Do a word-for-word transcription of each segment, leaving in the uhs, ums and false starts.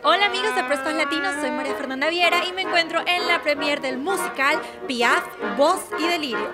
Hola amigos de Prespas Latinos, soy María Fernanda Viera y me encuentro en la premier del musical Piaf, Voz y Delirio.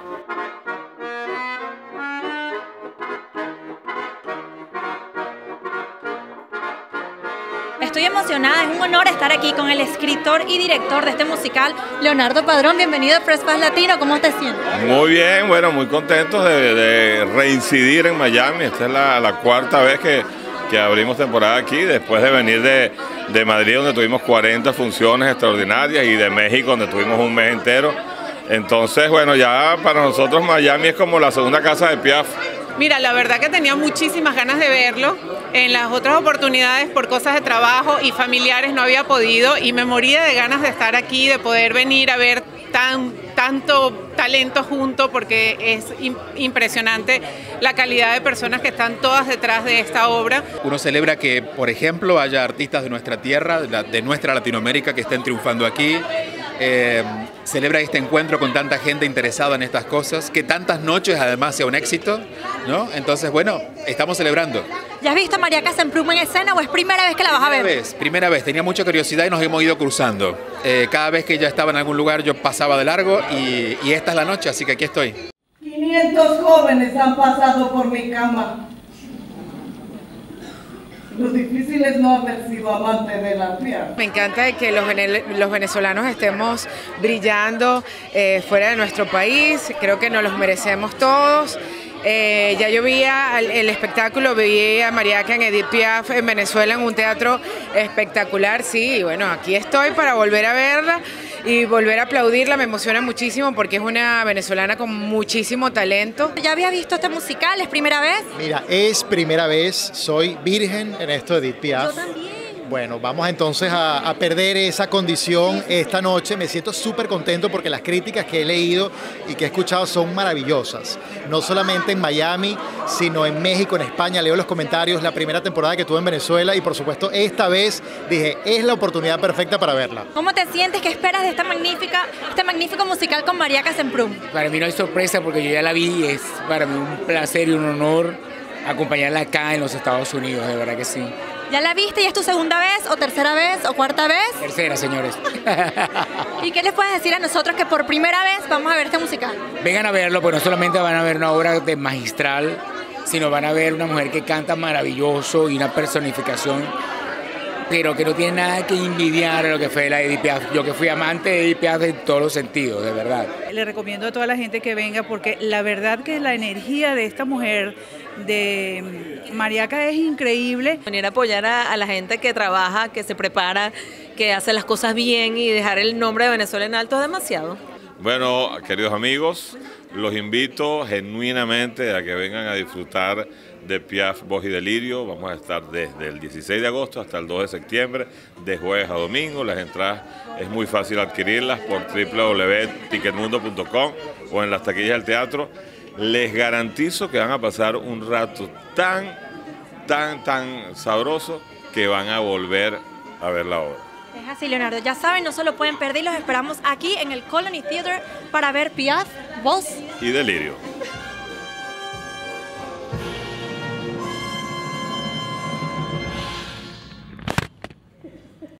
Estoy emocionada, es un honor estar aquí con el escritor y director de este musical, Leonardo Padrón. Bienvenido a Prespas Latino, ¿cómo te sientes? Muy bien, bueno, muy contentos de, de reincidir en Miami. Esta es la, la cuarta vez que, que abrimos temporada aquí, después de venir de, de Madrid, donde tuvimos cuarenta funciones extraordinarias, y de México, donde tuvimos un mes entero. Entonces, bueno, ya para nosotros Miami es como la segunda casa de Piaf. Mira, la verdad que tenía muchísimas ganas de verlo. En las otras oportunidades, por cosas de trabajo y familiares, no había podido, y me moría de ganas de estar aquí, de poder venir a ver tan, tanto talento junto, porque es impresionante la calidad de personas que están todas detrás de esta obra. Uno celebra que, por ejemplo, haya artistas de nuestra tierra, de nuestra Latinoamérica, que estén triunfando aquí. Eh, celebra este encuentro con tanta gente interesada en estas cosas, que tantas noches además sea un éxito, ¿no? Entonces, bueno, estamos celebrando. ¿Ya has visto a Mariaca Semprún en escena o es primera vez que la vas a ver? Primera vez, primera vez. Tenía mucha curiosidad y nos hemos ido cruzando. Eh, cada vez que ella estaba en algún lugar yo pasaba de largo y, y esta es la noche, así que aquí estoy. quinientos jóvenes han pasado por mi cama. Lo difícil es no haber sido amante de la Piaf. Me encanta que los, los venezolanos estemos brillando eh, fuera de nuestro país. Creo que nos los merecemos todos. Eh, ya yo vi el, el espectáculo, vi a Mariaca en Edith Piaf en Venezuela en un teatro espectacular. Sí, bueno, aquí estoy para volver a verla y volver a aplaudirla. Me emociona muchísimo porque es una venezolana con muchísimo talento. ¿Ya había visto este musical? ¿Es primera vez? Mira, es primera vez, soy virgen en esto de Edith Piaf. Yo también. Bueno, vamos entonces a, a perder esa condición esta noche. Me siento súper contento porque las críticas que he leído y que he escuchado son maravillosas. No solamente en Miami, sino en México, en España. Leo los comentarios, la primera temporada que tuve en Venezuela, y por supuesto esta vez dije, es la oportunidad perfecta para verla. ¿Cómo te sientes? ¿Qué esperas de esta magnífica, este magnífico musical con Mariaca Semprún? Para mí no hay sorpresa porque yo ya la vi y es para mí un placer y un honor acompañarla acá en los Estados Unidos, de verdad que sí. ¿Ya la viste y es tu segunda vez, o tercera vez, o cuarta vez? Tercera, señores. ¿Y qué les puedes decir a nosotros que por primera vez vamos a ver este musical? Vengan a verlo, pues no solamente van a ver una obra de magistral, sino van a ver una mujer que canta maravilloso y una personificación, pero que no tiene nada que envidiar a lo que fue la Edith Piaf. Yo que fui amante de Edith Piaf en todos los sentidos, de verdad. Le recomiendo a toda la gente que venga porque la verdad que la energía de esta mujer, de Mariaca, es increíble. Venir a apoyar a, a la gente que trabaja, que se prepara, que hace las cosas bien, y dejar el nombre de Venezuela en alto es demasiado. Bueno, queridos amigos, los invito genuinamente a que vengan a disfrutar de Piaf, Voz y Delirio. Vamos a estar desde el dieciséis de agosto hasta el dos de septiembre, de jueves a domingo. Las entradas es muy fácil adquirirlas por w w w punto ticketmundo punto com o en las taquillas del teatro. Les garantizo que van a pasar un rato tan, tan, tan sabroso que van a volver a ver la obra. Es así, Leonardo. Ya saben, no solo pueden perder, los esperamos aquí en el Colony Theater para ver Piaf, Voz y Delirio.